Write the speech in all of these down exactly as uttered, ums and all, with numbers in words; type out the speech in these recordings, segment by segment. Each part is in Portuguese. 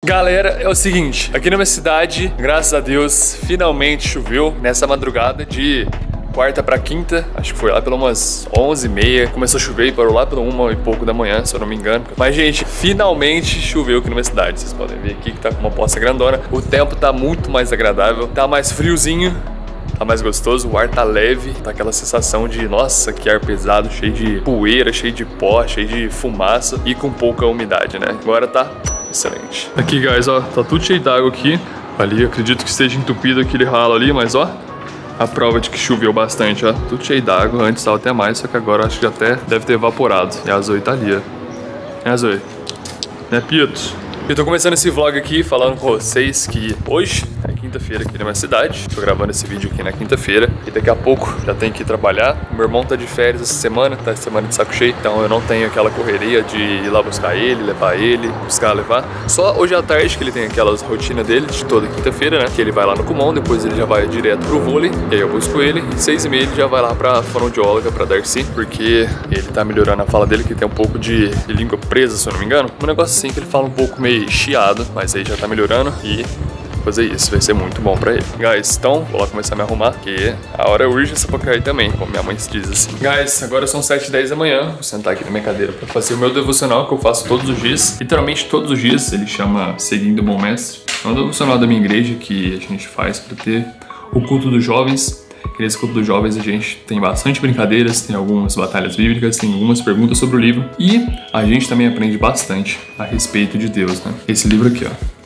Galera, é o seguinte, aqui na minha cidade, graças a Deus, finalmente choveu nessa madrugada de quarta pra quinta, acho que foi lá pelas umas onze e meia, começou a chover e parou lá pela uma e pouco da manhã, se eu não me engano. Mas, gente, finalmente choveu aqui na minha cidade. Vocês podem ver aqui que tá com uma poça grandona. O tempo tá muito mais agradável, tá mais friozinho, tá mais gostoso, o ar tá leve, tá aquela sensação de, nossa, que ar pesado, cheio de poeira, cheio de pó, cheio de fumaça e com pouca umidade, né? Agora tá excelente. Aqui, guys, ó, tá tudo cheio d'água aqui. Ali, eu acredito que esteja entupido aquele ralo ali, mas ó, a prova de que choveu bastante, ó. Tudo cheio d'água, antes tava até mais, só que agora acho que até deve ter evaporado. E a Zoe tá ali, ó. É a Zoe. Né, Pietro? Eu tô começando esse vlog aqui falando com vocês que hoje é quinta-feira aqui na minha cidade. Tô gravando esse vídeo aqui na quinta-feira e daqui a pouco já tenho que ir trabalhar. Meu irmão tá de férias essa semana, tá de semana de saco cheio, então eu não tenho aquela correria de ir lá buscar ele, levar ele, buscar, levar. Só hoje à tarde que ele tem aquelas rotinas dele de toda quinta-feira, né? Que ele vai lá no Kumon, depois ele já vai direto pro vôlei, e aí eu busco ele. E seis e meia ele já vai lá pra fonoaudióloga, pra Darcy, porque ele tá melhorando a fala dele, que tem um pouco de língua presa, se eu não me engano. Um negócio assim que ele fala um pouco meio chiado, mas aí já tá melhorando e fazer isso vai ser muito bom pra ele. Guys, então vou lá começar a me arrumar, porque a hora é urgência pra cair também, como minha mãe se diz assim. Guys, agora são sete e dez da manhã, vou sentar aqui na minha cadeira pra fazer o meu devocional que eu faço todos os dias, literalmente todos os dias. Ele chama Seguindo o Bom Mestre. É um devocional da minha igreja que a gente faz pra ter o culto dos jovens. Nesse culto dos jovens a gente tem bastante brincadeiras, tem algumas batalhas bíblicas, tem algumas perguntas sobre o livro e a gente também aprende bastante a respeito de Deus, né? Esse livro aqui, ó,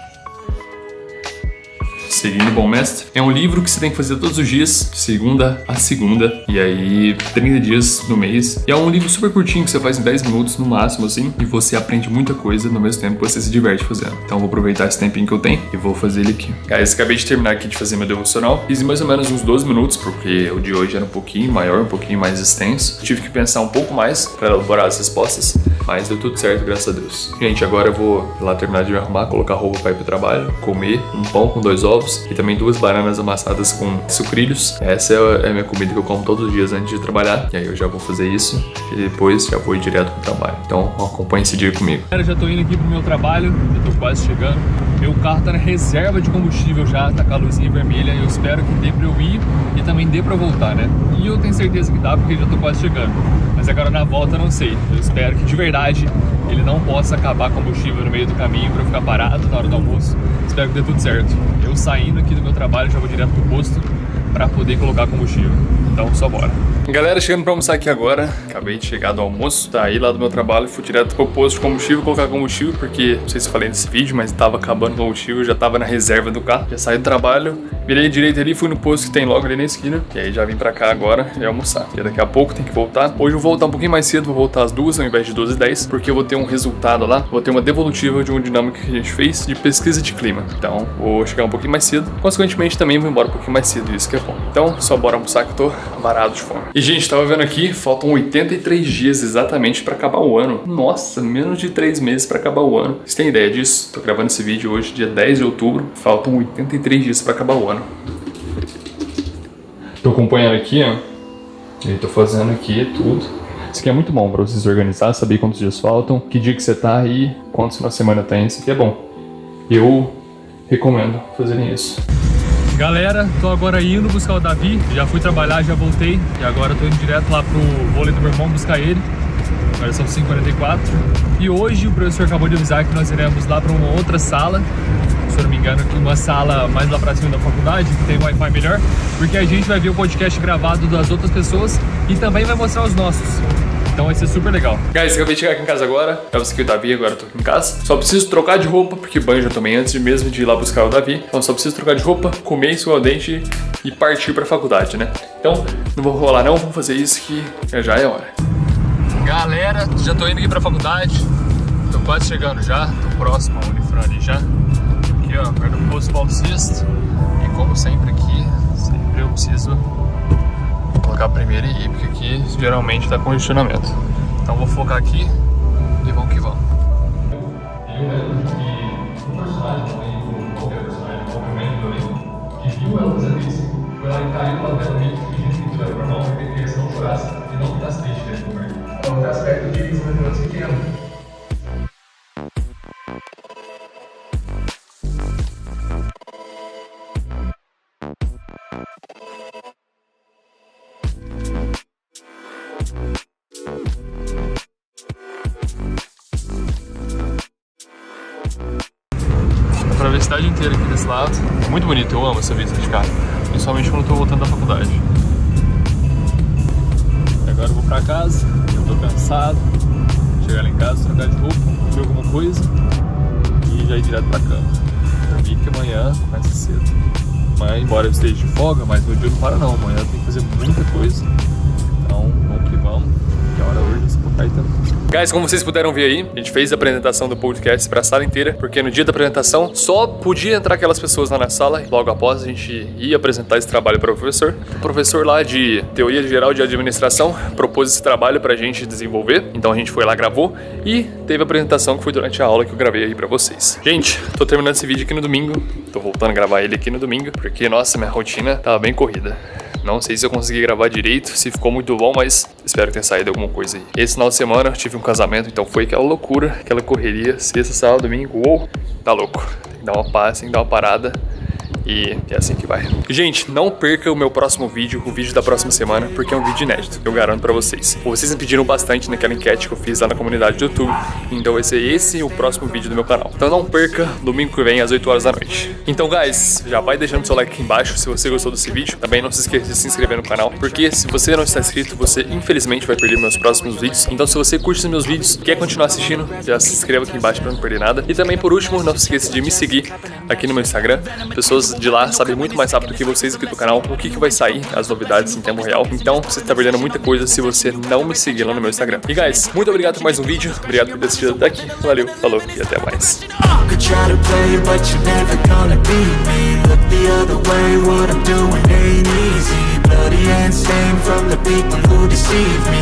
Seguindo o Bom Mestre, é um livro que você tem que fazer todos os dias, de segunda a segunda, e aí trinta dias no mês. E é um livro super curtinho que você faz em dez minutos no máximo, assim, e você aprende muita coisa no mesmo tempo que você se diverte fazendo. Então eu vou aproveitar esse tempinho que eu tenho e vou fazer ele aqui. Guys, acabei de terminar aqui de fazer meu devocional. Fiz mais ou menos uns doze minutos, porque o de hoje era um pouquinho maior, um pouquinho mais extenso. Tive que pensar um pouco mais para elaborar as respostas, mas deu tudo certo, graças a Deus. Gente, agora eu vou lá terminar de me arrumar, colocar roupa para ir pro trabalho, comer um pão com dois ovos e também duas bananas amassadas com sucrilhos. Essa é a minha comida que eu como todos os dias antes de trabalhar. E aí eu já vou fazer isso e depois já vou ir direto pro trabalho. Então acompanhe esse dia comigo. Eu já tô indo aqui pro meu trabalho, já tô quase chegando. Meu carro tá na reserva de combustível já, tá com a luzinha vermelha. Eu espero que dê pra eu ir e também dê pra voltar, né? E eu tenho certeza que dá, porque já tô quase chegando. Mas agora na volta eu não sei. Eu espero que de verdade ele não possa acabar combustível no meio do caminho pra eu ficar parado na hora do almoço. Espero que dê tudo certo. Eu saindo aqui do meu trabalho já vou direto pro posto pra poder colocar combustível. Então só bora. Galera, chegando pra almoçar aqui agora. Acabei de chegar do almoço, saí lá do meu trabalho, fui direto pro posto de combustível colocar combustível, porque não sei se eu falei nesse vídeo, mas tava acabando o combustível, já tava na reserva do carro. Já saí do trabalho, virei direito ali, fui no posto que tem logo ali na esquina, e aí já vim pra cá agora e almoçar. E daqui a pouco tem que voltar. Hoje eu vou voltar um pouquinho mais cedo, vou voltar às duas ao invés de doze e dez, porque eu vou ter um resultado lá, vou ter uma devolutiva de uma dinâmica que a gente fez de pesquisa de clima. Então vou chegar um pouquinho mais cedo, consequentemente também vou embora um pouquinho mais cedo, isso que é bom. Então só bora almoçar que eu tô varado de fome. E gente, tava vendo aqui, faltam oitenta e três dias exatamente pra acabar o ano. Nossa, menos de três meses pra acabar o ano. Você tem ideia disso? Tô gravando esse vídeo hoje, dia dez de outubro. Faltam oitenta e três dias pra acabar o ano. Tô acompanhando aqui, ó. E tô fazendo aqui tudo. Isso aqui é muito bom pra vocês organizar, saber quantos dias faltam, que dia que você tá e quantos na semana tem. Isso aqui é bom. Eu recomendo fazerem isso. Galera, tô agora indo buscar o Davi. Já fui trabalhar, já voltei. E agora tô indo direto lá pro vôlei do meu irmão buscar ele. Agora são cinco e quarenta e quatro. E hoje o professor acabou de avisar que nós iremos lá pra uma outra sala. Se eu não me engano, uma sala mais lá pra cima da faculdade, que tem um Wi-Fi melhor. Porque a gente vai ver o podcast gravado das outras pessoas e também vai mostrar os nossos. Então vai ser super legal. Guys, acabei de chegar aqui em casa agora. Eu busquei o Davi, agora eu tô aqui em casa. Só preciso trocar de roupa, porque banho já tomei antes mesmo de ir lá buscar o Davi. Então só preciso trocar de roupa, comer, escovar o dente e partir pra faculdade, né? Então, não vou rolar não, vamos fazer isso que já é hora. Galera, já tô indo aqui pra faculdade. Tô quase chegando já, tô próximo ao Unifran ali já. Aqui ó, perto do posto Paulo sexto. E como sempre aqui, sempre eu preciso colocar primeiro e ir, porque aqui geralmente tá congestionamento. Então vou focar aqui e vamos que vamos. Eu lembro que o personagem também, qualquer personagem, qualquer que viu ela fazer isso, foi lá e caiu lá perto dele, fingindo que era normal, porque a criança não chorasse e não ficasse triste dentro do governo. Então, no aspecto de desenvolvimento pequeno. Dá pra ver a cidade inteira aqui desse lado. Muito bonito, eu amo essa vista de cá. Principalmente quando eu tô voltando da faculdade. E agora eu vou pra casa, eu tô cansado. Chegar lá em casa, trocar de roupa, comer alguma coisa e já ir direto pra cama. Dormir que amanhã começa cedo. Mas embora eu esteja de folga, mas meu dia não para não. Amanhã tem que fazer muita coisa. Então vamos que vamos. Que a hora hoje se botar aí também. Guys, como vocês puderam ver aí, a gente fez a apresentação do podcast pra sala inteira, porque no dia da apresentação só podia entrar aquelas pessoas lá na sala e logo após a gente ia apresentar esse trabalho para o professor. O professor lá de Teoria Geral de Administração propôs esse trabalho pra gente desenvolver, então a gente foi lá, gravou e teve a apresentação que foi durante a aula que eu gravei aí pra vocês. Gente, tô terminando esse vídeo aqui no domingo, tô voltando a gravar ele aqui no domingo, porque nossa, minha rotina tava bem corrida. Não sei se eu consegui gravar direito, se ficou muito bom, mas espero que tenha saído alguma coisa aí. Esse final de semana eu tive um casamento, então foi aquela loucura, aquela correria, sexta, sábado, domingo, uou, tá louco. Tem que dar uma paz, tem que dar uma parada. E é assim que vai. Gente, não perca o meu próximo vídeo, o vídeo da próxima semana, porque é um vídeo inédito, eu garanto pra vocês. Vocês me pediram bastante naquela enquete que eu fiz lá na comunidade do YouTube, então vai ser esse o próximo vídeo do meu canal. Então não perca, domingo que vem às oito horas da noite. Então guys, já vai deixando seu like aqui embaixo se você gostou desse vídeo. Também não se esqueça de se inscrever no canal, porque se você não está inscrito, você infelizmente vai perder meus próximos vídeos. Então se você curte os meus vídeos, quer continuar assistindo, já se inscreva aqui embaixo pra não perder nada. E também por último, não se esqueça de me seguir aqui no meu Instagram. Pessoas de lá sabem muito mais rápido que vocês aqui do canal o que, que vai sair, as novidades em tempo real. Então você está perdendo muita coisa se você não me seguir lá no meu Instagram. E guys, muito obrigado por mais um vídeo, obrigado por ter assistido até aqui, valeu, falou e até mais. Bloody and stained from the people who deceive me.